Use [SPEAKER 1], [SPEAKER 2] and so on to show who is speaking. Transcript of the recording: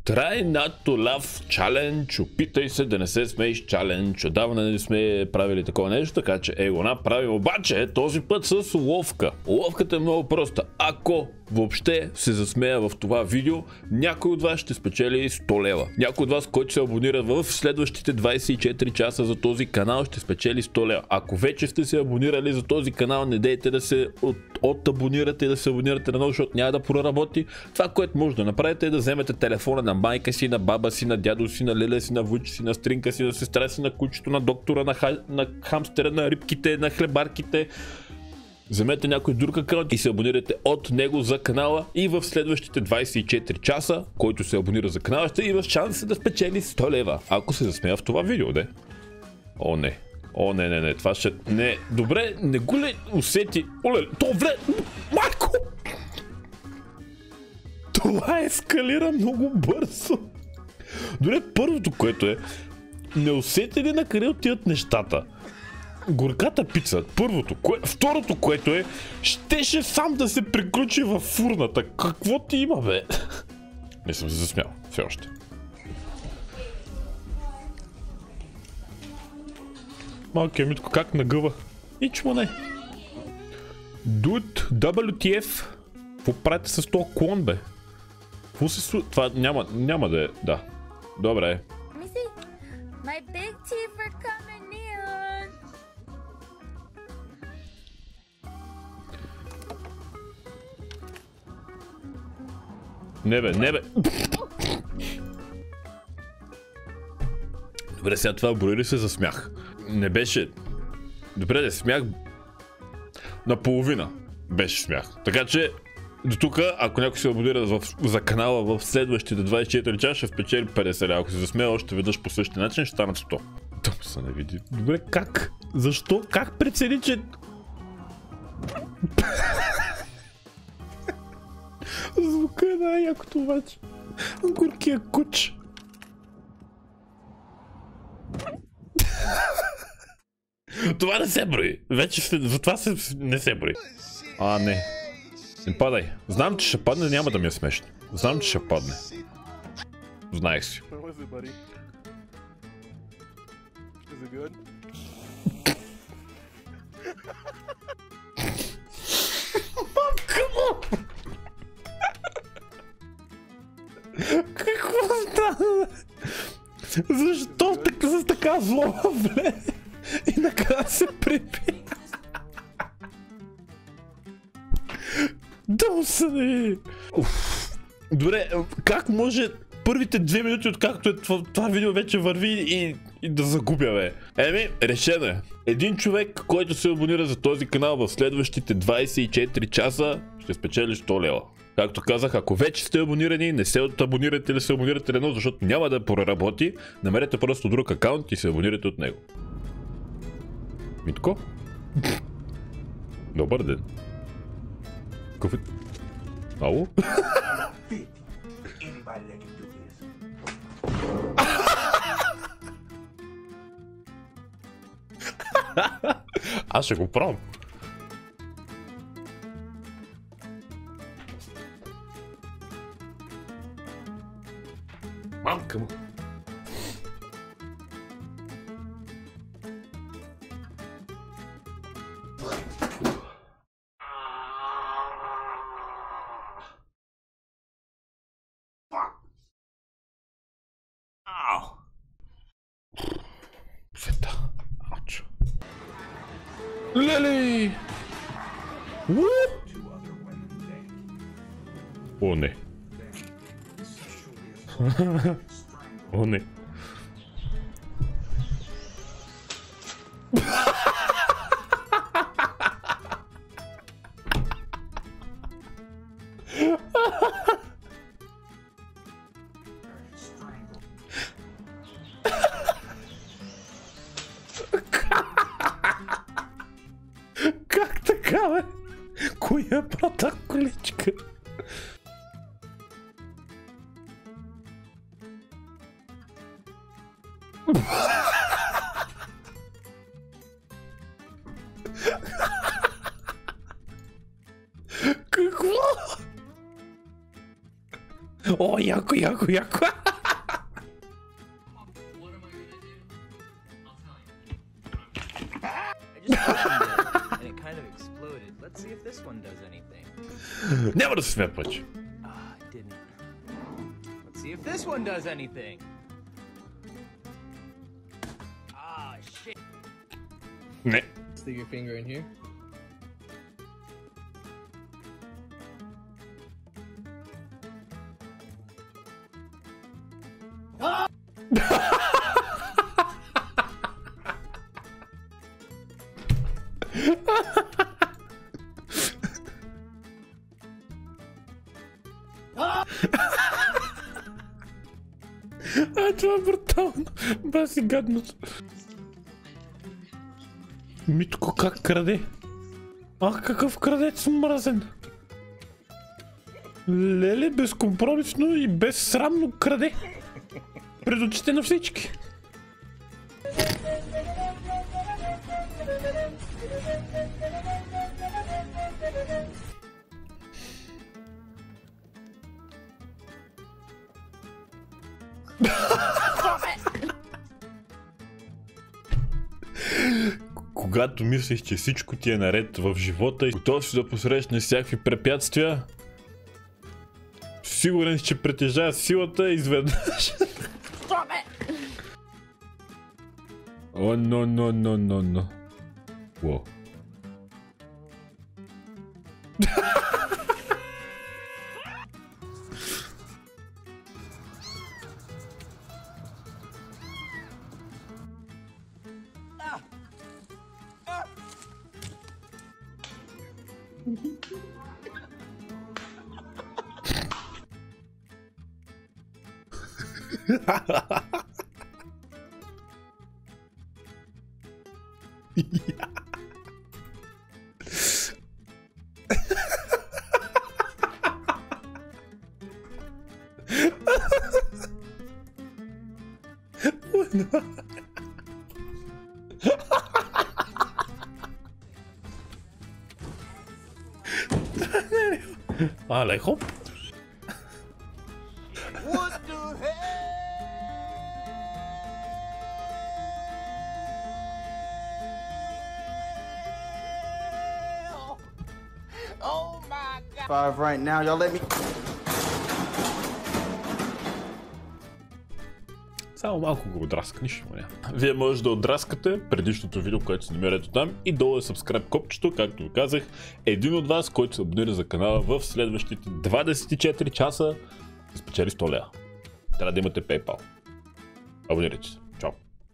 [SPEAKER 1] Try not to laugh challenge, опитай се да не се смееш challenge. Отдавна не сме правили такова нещо, така че го направим. Обаче този път с уловка. Уловката е много проста. Ако въобще се засмея в това видео, някой от вас ще спечели 100 лева. Някой от вас, който се абонира в следващите 24 часа за този канал, ще спечели 100 лева. Ако вече сте се абонирали за този канал, не дейте да се абонирате и да се абонирате на ново, защото няма да проработи. Това, което може да направите, е да вземете телефона на майка си, на баба си, на дядо си, на леля си, на вуйче си, на стринка си, на сестра си, на кучето, на доктора, на хамстера, на рибките, на хлебарките. Вземете някой друг акаунт и се абонирате от него за канала и в следващите 24 часа, който се абонира за канала, ще има шанс да спечели 100 лева. Ако се засмея в това видео, де? О, не. О, не, това ще... Не, добре, не го ли усети... Оле, то вле... Майко! Това ескалира много бързо. Добре, първото, което е... Не усети ли на къде отиват нещата? Горката пица, първото. Второто, което е... Щеше сам да се приключи във фурната. Какво ти има, бе? Не съм се засмял, все още. Малкият Митко как нагъва. Ничмо не. Дуд, WTF. Какво правите с този клон, бе? Какво се случва? Това няма да е... Да. Добре. Не бе. Добре, сега това брои ли се за смях? Не беше... Добре, да смях... Наполовина беше смях. Така че, до тук, ако някой се абонира за канала в следващите 24 часа, ще впечели 50 лева. Ако се засмея още веднъж по същия начин, ще станат 100. Там се не види. Добре, как? Защо? Как прецени, че... Звука е най-якото обаче. Горкия куч. Това не се брои. Вече за това не се брои. Не. Не падай. Знам, че ще падне, няма да ми е смешно. Знам, че ще падне. Знаех си. Какво стана? Защо с така злоба вле? И накрая се приби. Дълсане! Добре, как може първите 2 минути, откакто това видео вече върви и да загубя, бе? Решено е. Един човек, който се абонира за този канал в следващите 24 часа, ще спечели 100 лева. Както казах, ако вече сте абонирани, не се абонирате или се абонирате едно, защото няма да проработи, намерете просто друг акаунт и се абонирате от него. Митко? Добър ден. Какъв е? Ало? Аз ще го пробвам. Мамка му. Света. Ауч. Леле! О, не. О, не. Как така, бе? Коя брата количка? О, яко, яко, яко. Няма да се смея повече.
[SPEAKER 2] See if this one does anything. Ah, shit.
[SPEAKER 1] Не.
[SPEAKER 3] Stick your finger in here.
[SPEAKER 1] Това е брутално. Баси гадното. Митко как краде? Ах, какъв крадец мразен. Леле, безкомпромисно и безсрамно краде. Пред очите на всички. Когато мислиш, че всичко ти е наред в живота и готов си да посрещнеш всякакви препятствия, сигурен си, че притежава силата изведнъж. О, но. Уоу. Alejo.
[SPEAKER 2] What the hell? Oh my God.
[SPEAKER 4] 5 right now, y'all let me.
[SPEAKER 1] Само малко го отраскнеш, но няма. Вие може да отраскате предишното видео, което се намира ето там, и долу е subscribe копчето, както ви казах. Един от вас, който се абонира за канала в следващите 24 часа, спечели 100 лева. Трябва да имате PayPal. Абонирайте се.